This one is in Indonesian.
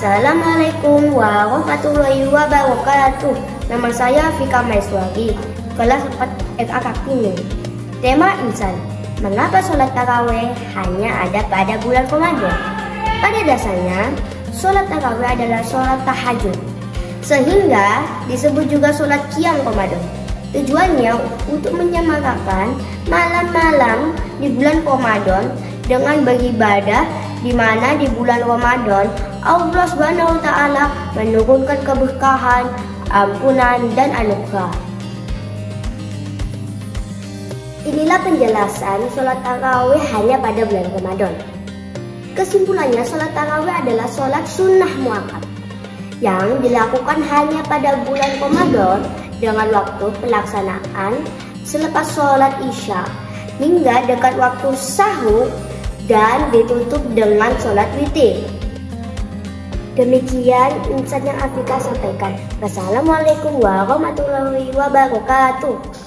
Assalamualaikum warahmatullahi wabarakatuh. Nama saya Fika Maiswari, kelas 4 FA Kakini. Tema insan, mengapa sholat tarawih hanya ada pada bulan Ramadan? Pada dasarnya, sholat tarawih adalah sholat tahajud, sehingga disebut juga sholat qiyam Ramadan. Tujuannya untuk menyemarakan malam-malam di bulan Ramadan dengan beribadah, di mana di bulan Ramadan Allah Subhanahu wa taala menurunkan keberkahan, ampunan dan anugerah. Inilah penjelasan sholat tarawih hanya pada bulan Ramadan. Kesimpulannya, sholat tarawih adalah sholat sunnah muakkad yang dilakukan hanya pada bulan Ramadan dengan waktu pelaksanaan selepas sholat isya hingga dekat waktu sahur dan ditutup dengan sholat witir. Demikian insan yang Afika sampaikan. Wassalamualaikum warahmatullahi wabarakatuh.